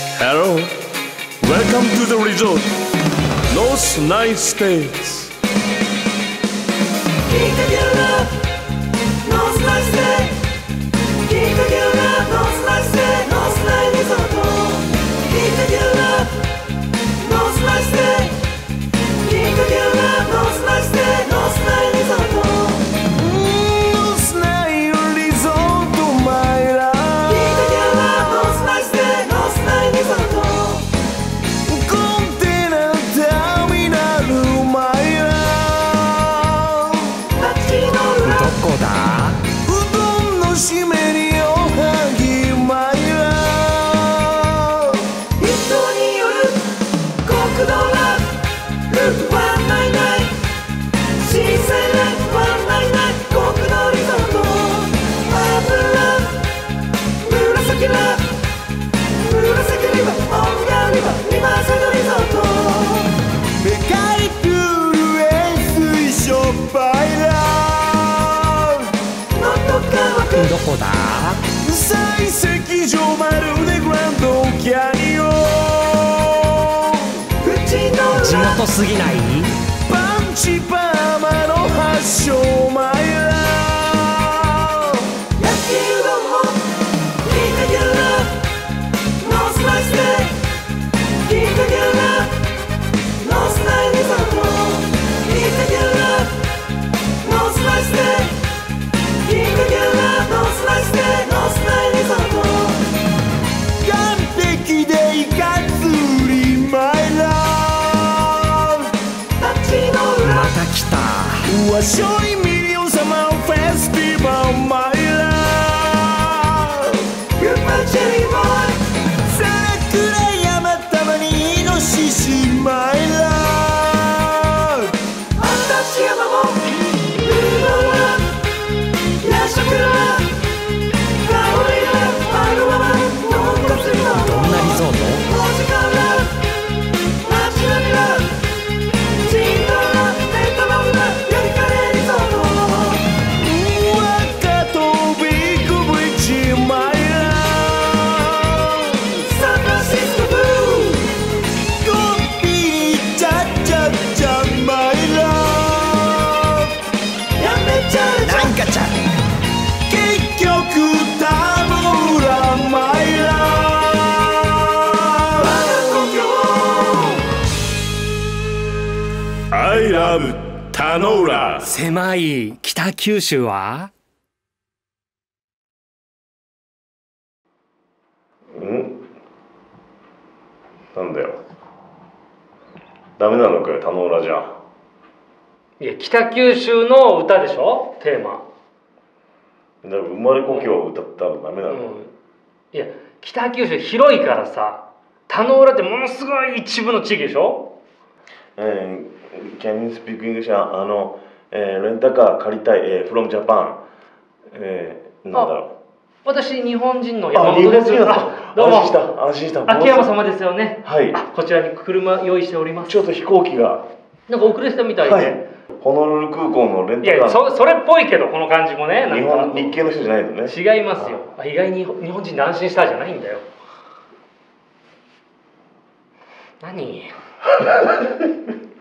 Hello, welcome to the resort, North Nine States. どこだ？ 採石場まるでグランドキャニオン。 地元すぎない？ パンチパーマの発祥マイラー。焼きうどんも聞いてくるノースナイスで聞いてくるノースナイリゾート聞いてくるノースナイスで聞いてくるノースナイスでノースナイリゾート完璧でいかつりマイラー。 また来た。 わっしょいミリオンサマーフェスティバルマイラー。グッバイチェリーボーイさらくら山たまにイノシシマイラー。私山もルーローラヤシャクラ香りがあるままのんこつのどんなリゾート？ 文字から街並みはジンドラレトロなやりかねリゾート。若とビッグブリッジマイラー。サンフランシスコブルーコンビニチャチャチャマイラー。やめちゃうなんかちゃ結局田野浦マイラー。我が故郷 I love 田野浦。 狭い北九州は？ なんだよ。ダメなのかよ、田野浦じゃ。 いや、北九州の歌でしょ、テーマ。 だから生まれ故郷を歌ったらダメなの、 いや、北九州広いからさ、田野浦ってものすごい一部の地域でしょ。 Can you speak English? レンタカー借りたい、from Japan。なんだろう。 私、日本人の山本です。 日本人だ。 どうも。 安心した。 秋山様ですよね。 はい。 こちらに車用意しております。 ちょっと飛行機が。 なんか遅れてたみたいで。 はい。ホノルル空港のレンタカー。 いや、それっぽいけど、この感じもね。 日系の人じゃないのね。 違いますよ。意外に日本人で安心したじゃないんだよ。何